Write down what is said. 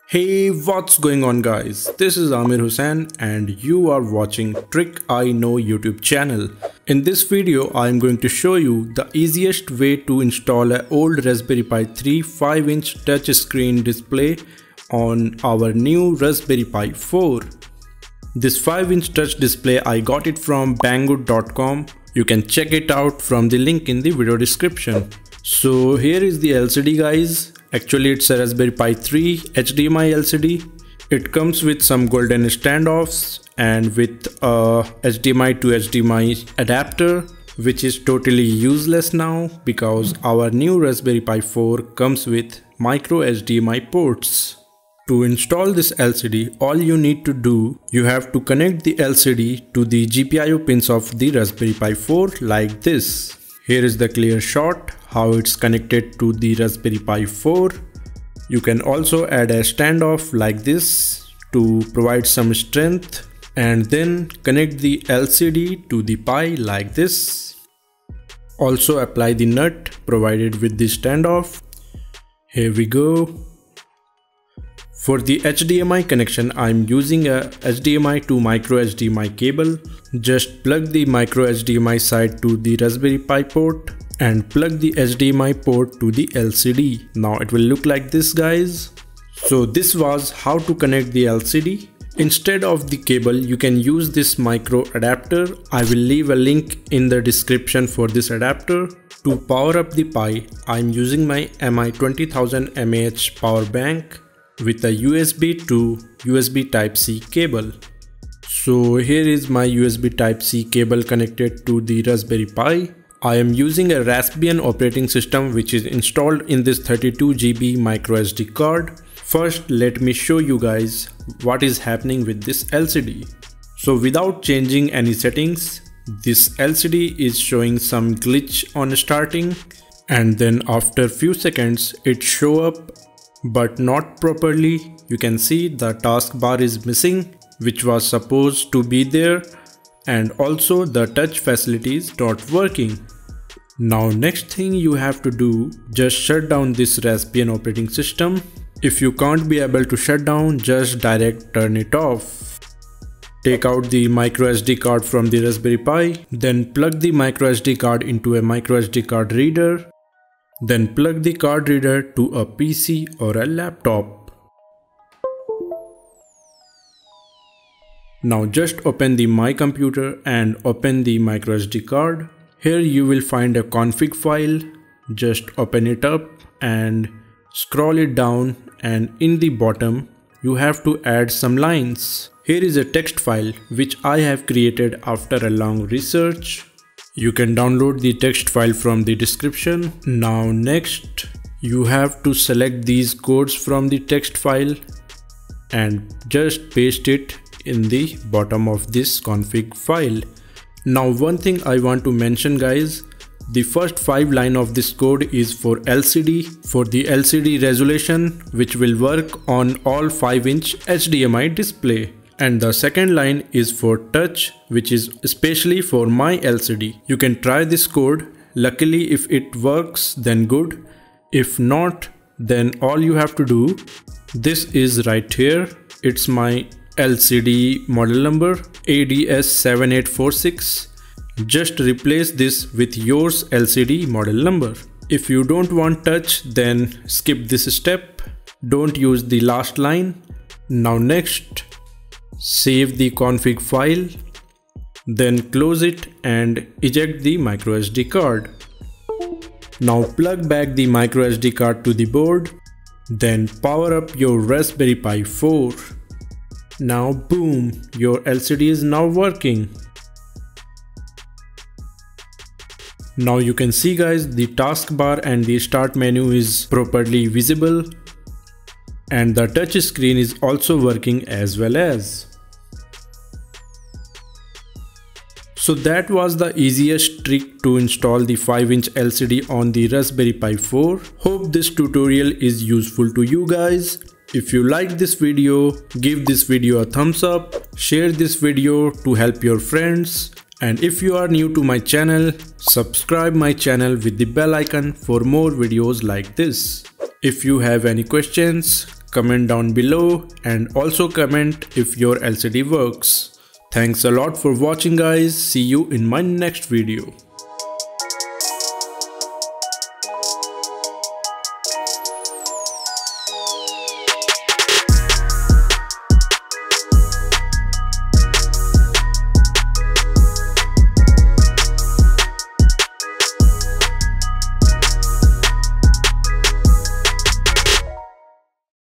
Hey, what's going on guys? This is Amir Hussain and you are watching Trick I Know YouTube channel. In this video, I am going to show you the easiest way to install an old Raspberry Pi 3 5-inch touchscreen display on our new Raspberry Pi 4. This 5-inch touch display I got it from banggood.com. You can check it out from the link in the video description. So here is the LCD guys. Actually it's a Raspberry Pi 3 HDMI LCD. It comes with some golden standoffs and with a HDMI to HDMI adapter, which is totally useless now because our new Raspberry Pi 4 comes with micro HDMI ports. To install this LCD, all you need to do, you have to connect the LCD to the GPIO pins of the Raspberry Pi 4 like this. Here is the clear shot how it's connected to the Raspberry Pi 4. You can also add a standoff like this to provide some strength and then connect the LCD to the Pi like this. Also apply the nut provided with the standoff. Here we go. For the HDMI connection, I'm using a HDMI to micro HDMI cable. Just plug the micro HDMI side to the Raspberry Pi port and plug the HDMI port to the LCD. Now it will look like this guys. So this was how to connect the LCD. Instead of the cable, you can use this micro adapter. I will leave a link in the description for this adapter. To power up the Pi, I'm using my MI 20000 mAh power bank with a USB to USB Type-C cable. So here is my USB Type-C cable connected to the Raspberry Pi. I am using a Raspbian operating system which is installed in this 32 GB micro SD card. First, let me show you guys what is happening with this LCD. So without changing any settings, this LCD is showing some glitch on starting, and then after few seconds it show up but not properly. You can see the taskbar is missing, which was supposed to be there, and also the touch facility is not working. Now next thing you have to do, just shut down this Raspbian operating system. If you can't be able to shut down, just direct turn it off. Take out the micro SD card from the Raspberry Pi, then plug the micro SD card into a micro SD card reader. Then plug the card reader to a PC or a laptop. Now just open the My Computer and open the microSD card. Here you will find a config file. Just open it up and scroll it down, and in the bottom you have to add some lines. Here is a text file which I have created after a long research. You can download the text file from the description. Now next, you have to select these codes from the text file and just paste it in the bottom of this config file. Now one thing I want to mention guys, the first 5 lines of this code is for LCD, for the LCD resolution which will work on all 5-inch HDMI display. And the second line is for touch, which is especially for my LCD. You can try this code. Luckily, if it works, then good. If not, then all you have to do, this is right here. It's my LCD model number ADS7846. Just replace this with yours LCD model number. If you don't want touch, then skip this step. Don't use the last line. Now next, save the config file, then close it and eject the microSD card. Now plug back the microSD card to the board, then power up your Raspberry Pi 4. Now boom, your LCD is now working. Now you can see guys, the taskbar and the start menu is properly visible, and the touch screen is also working as well as. So that was the easiest trick to install the 5-inch LCD on the Raspberry Pi 4. Hope this tutorial is useful to you guys. If you liked this video, give this video a thumbs up, share this video to help your friends, and if you are new to my channel, subscribe my channel with the bell icon for more videos like this. If you have any questions, comment down below and also comment if your LCD works. Thanks a lot for watching guys. See you in my next video.